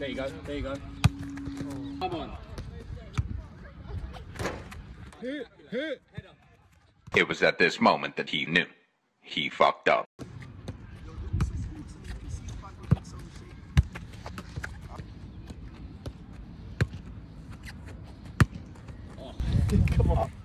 There you go. There you go. Come on. Hit, hit. It was at this moment that he knew. He fucked up. Come on.